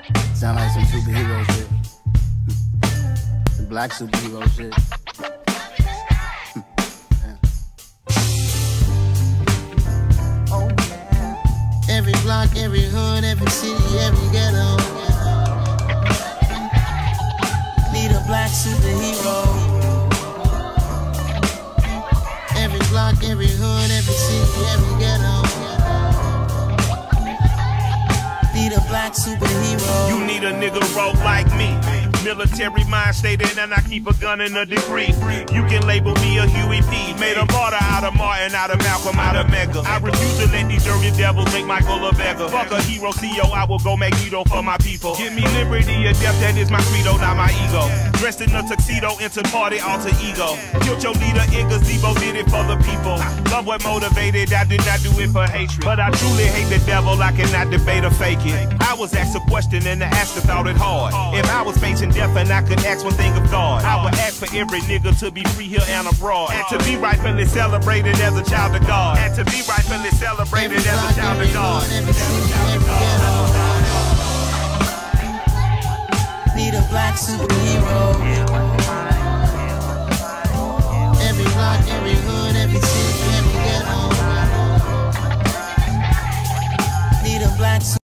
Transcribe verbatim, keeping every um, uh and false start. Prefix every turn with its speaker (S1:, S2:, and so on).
S1: Sound like some superhero shit. Some black superhero shit. Oh yeah. Every block, every hood, every city, every ghetto. Need a black superhero. Every block, every hood, every city, every ghetto. Need a black superhero.
S2: You need a nigga roll like me. Military mind stated, and I keep a gun in a degree. You can label me a Huey P. Made a martyr out of Martin, out of Malcolm, out of Mega. I refuse to let these dirty devils make Michael a beggar. Fuck a hero C E O, I will go Magneto for my people. Give me liberty or death, that is my credo, not my ego. Dressed in a tuxedo, into party, alter ego. Killed your leader, Igga Zebo did it for the people. Love what motivated, I did not do it for hatred. But I truly hate the devil, I cannot debate or fake it. I was asked a question and the asker thought it hard. If I was facing death and I could ask one thing of God, I would ask for every nigga to be free here and abroad, and to be rightfully celebrated as a child of God, and to be rightfully celebrated as a child of God.